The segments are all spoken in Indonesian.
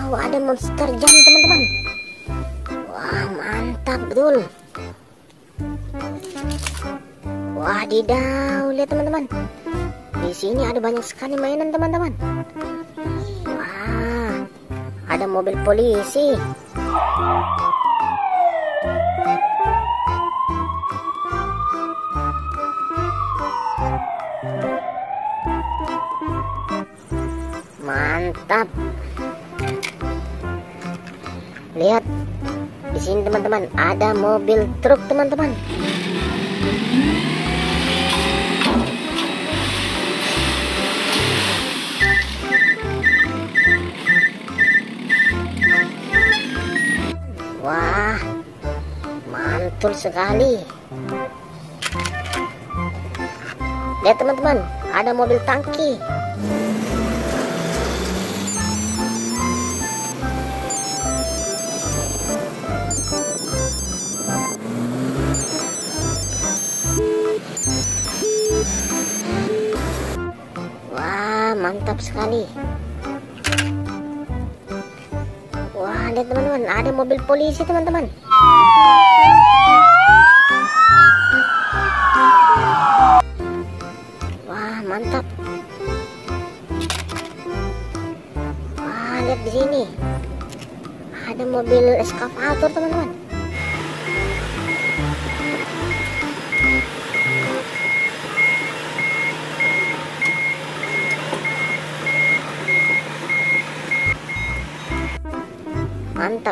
Wadidaw, ada monster jam teman-teman. Wah, mantap betul. Wadidaw, lihat teman-teman. Di sini ada banyak sekali mainan teman-teman. Wah, ada mobil polisi. Mantap. Lihat di sini teman-teman, ada mobil truk teman-teman. Wah, mantul sekali. Lihat teman-teman, ada mobil tangki. Wah, mantap sekali. Wah, lihat teman-teman, ada mobil polisi teman-teman. Wah, mantap. Wah, lihat di sini. Ada mobil eskavator teman-teman. Mantap.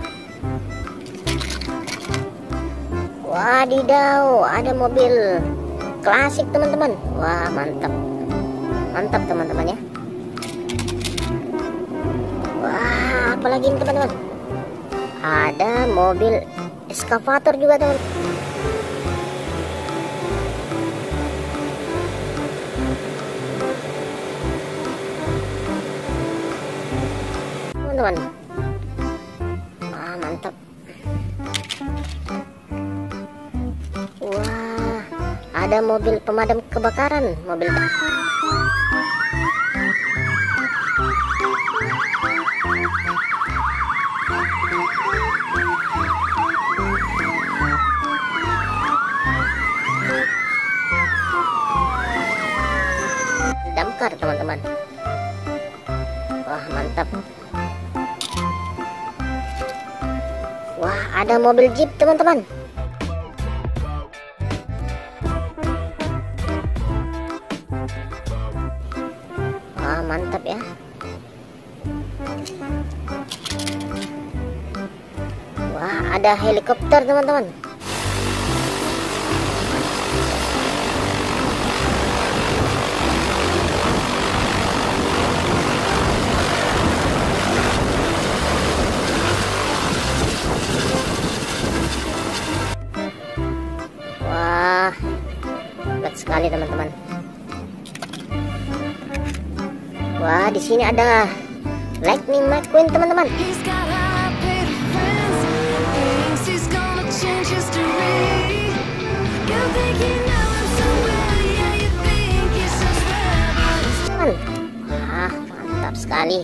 Wadidaw, ada mobil klasik teman-teman. Wah, mantap. Mantap teman-teman ya. Wah, apalagi ini teman-teman. Ada mobil eskavator juga teman. Teman-teman. Mantap. Wah, ada mobil pemadam kebakaran, mobil damkar teman-teman. Wah, mantap. Wah, ada mobil jeep teman-teman. Wah, mantap ya. Wah, ada helikopter teman-teman. Hebat sekali teman-teman. Wah, di sini ada Lightning McQueen teman-teman. Wah, mantap sekali.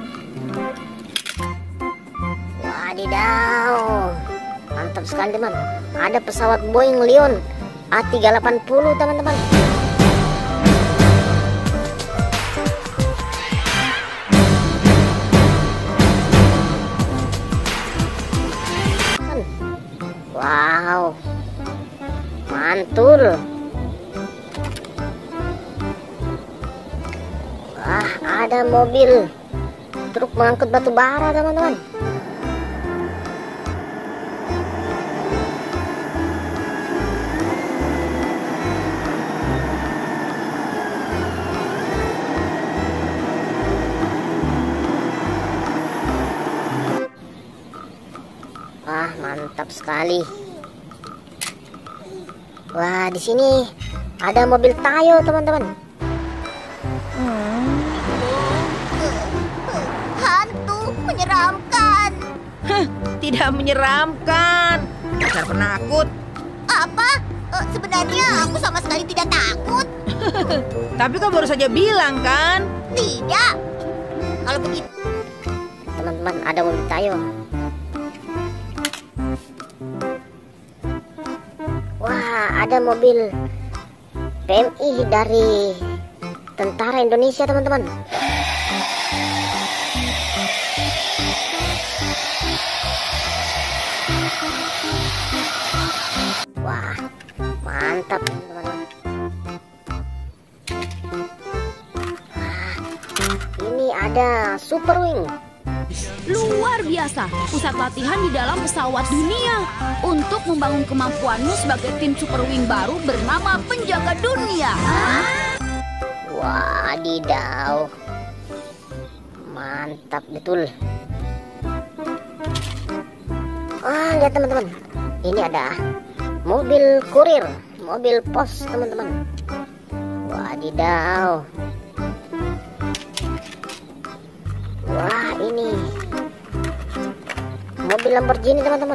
Wadidaw, mantap sekali teman. Ada pesawat Boeing Lion A380 teman-teman. Wow, mantul. Wah, ada mobil truk mengangkut batu bara teman-teman. Wah, mantap sekali. Wah, di sini ada mobil Tayo teman-teman. Hantu menyeramkan. Tidak menyeramkan. Dasar penakut. Apa? Sebenarnya aku sama sekali tidak takut. Tapi kau baru saja bilang kan? Tidak. Kalau begitu, Teman-teman, teman-teman, ada mobil Tayo. Wah, ada mobil PMI dari Tentara Indonesia, teman-teman. Wah, mantap, teman-teman. Wah, ini ada Super Wing. Luar biasa, pusat latihan di dalam pesawat dunia untuk membangun kemampuanmu sebagai tim Super Wing baru bernama Penjaga Dunia. Wadidaw, mantap betul. Lihat teman-teman, ini ada mobil kurir, mobil pos, teman-teman. Wadidaw. Wah, ini mobil Lamborghini, teman-teman.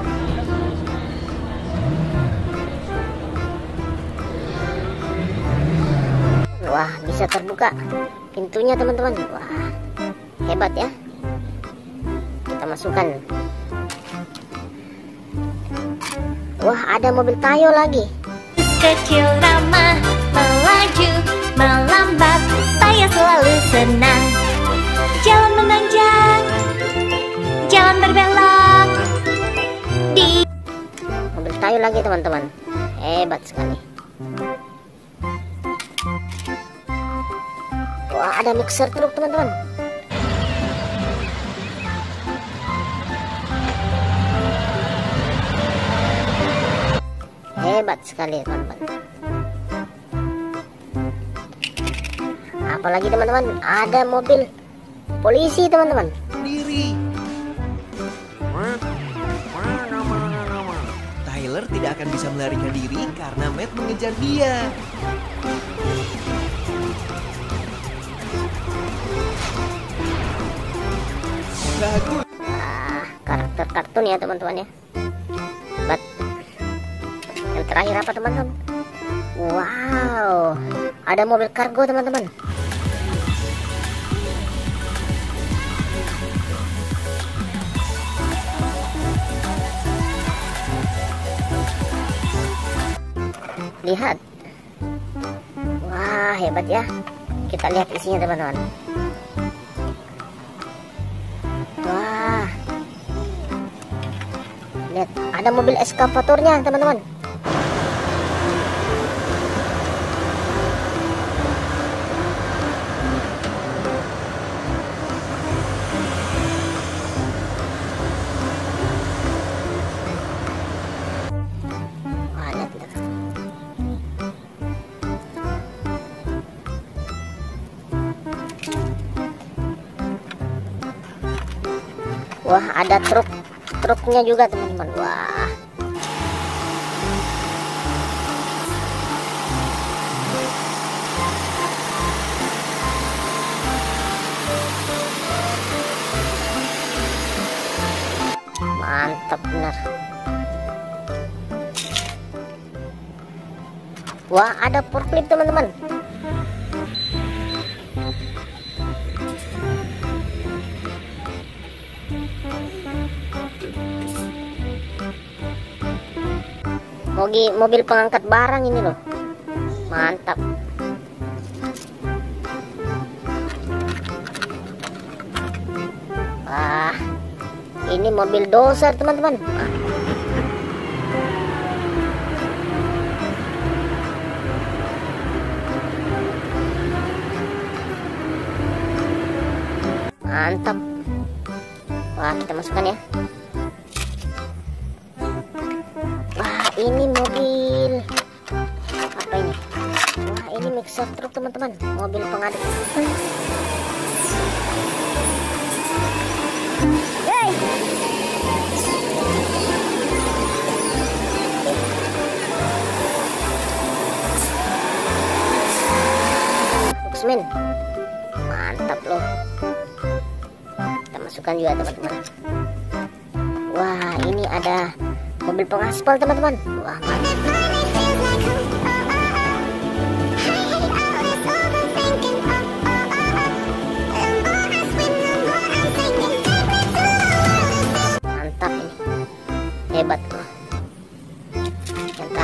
Wah, bisa terbuka pintunya, teman-teman. Wah, hebat ya. Kita masukkan. Wah, ada mobil Tayo lagi. Kecil ramah, melaju, melambat, Tayo selalu senang. Jalan menanjak, jalan berbelok. Mobil Tayo lagi, teman-teman. Hebat sekali. Wah, ada mixer truk, teman-teman. Hebat sekali, teman-teman. Apalagi, teman-teman, ada mobil polisi, teman-teman. Diri. Tyler tidak akan bisa melarikan diri karena Matt mengejar dia. Bagus. Karakter kartun ya, teman-teman ya. Hebat. Yang terakhir apa, teman-teman? Wow, ada mobil kargo, teman-teman. Lihat. Wah, hebat ya. Kita lihat isinya, teman-teman. Wah. Lihat, ada mobil eskavatornya, teman-teman. Wah, lihat. Wah, ada truknya juga, teman-teman. Wah. Mantap benar. Wah, ada forklift, teman-teman. Mobil pengangkat barang ini loh. Mantap. Wah, ini mobil doser, teman-teman. Mantap. Wah, kita masukkan ya. Wah, ini mobil apa ini? Wah, ini mixer truk, teman-teman. Mobil pengaduk. Hey. Luxman. Mantap loh. Kita masukkan juga, teman-teman. Wah, ini ada mobil pengaspal, teman-teman. Wah, mantap.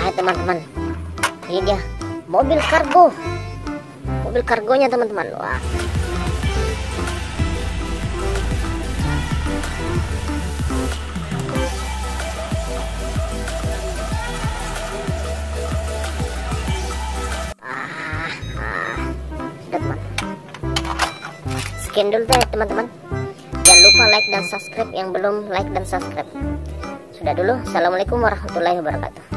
teman-teman, ini dia mobil kargo. Mobil kargonya teman-teman. Wah. Sudah teman. Sekian dulu ya teman-teman. Jangan lupa like dan subscribe yang belum like dan subscribe. Sudah dulu. Assalamualaikum warahmatullahi wabarakatuh.